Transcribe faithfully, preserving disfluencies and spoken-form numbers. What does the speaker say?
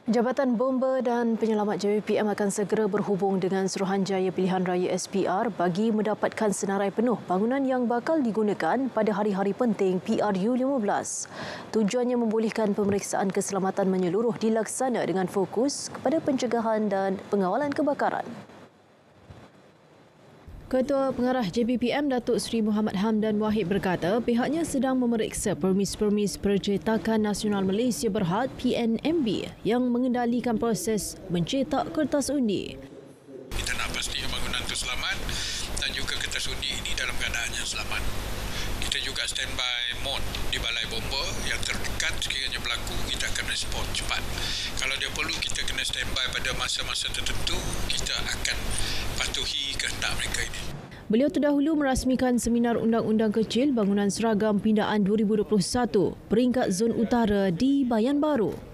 Jabatan Bomba dan Penyelamat J B P M akan segera berhubung dengan Suruhanjaya Pilihan Raya S P R bagi mendapatkan senarai penuh bangunan yang bakal digunakan pada hari-hari penting P R U lima belas. Tujuannya membolehkan pemeriksaan keselamatan menyeluruh dilaksana dengan fokus kepada pencegahan dan pengawalan kebakaran. Ketua Pengarah J B P M Datuk Seri Muhammad Hamdan Wahid berkata pihaknya sedang memeriksa permis-permis Percetakan Nasional Malaysia Berhad P N M B yang mengendalikan proses mencetak kertas undi. Kita nak pastikan bangunan itu selamat dan juga kertas undi ini dalam keadaan yang selamat. Kita juga standby mode di Balai Bomba yang terdekat sekiranya berlaku, kita akan respon cepat. Kalau dia perlu, kita kena standby pada masa-masa tertentu, kita akan patuhi kehendak mereka ini. Beliau terdahulu merasmikan Seminar Undang-Undang Kecil Bangunan Seragam Pindaan dua ribu dua puluh satu peringkat Zon Utara di Bayan Baru.